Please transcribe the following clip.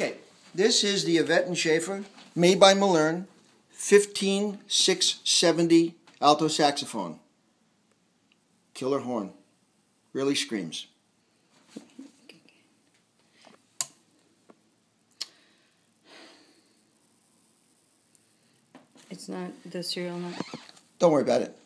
Okay, this is the Evette and Schaeffer, made by Malerne, 15670 alto saxophone. Killer horn. Really screams. It's not the serial number. Don't worry about it.